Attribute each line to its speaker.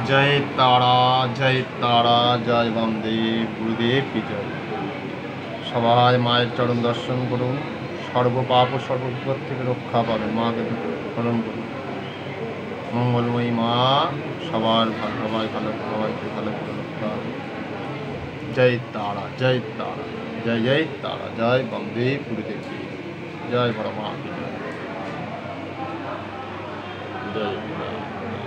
Speaker 1: जय तारा जय वामदेव गुरुदेव की जय। सबाई माয়ের চরণ दर्शन করুন, सर्वपाप ও সর্ববিপদ থেকে রক্ষা পাবেন। মাকে স্মরণ করুন। मंगलमयी माँ सबार सबाई भालो सबाइके भालो करे रक्षा। जय तारा जय तारा जय वामदेव गुरुदेव की जय। बड़ा माँ की जय। जय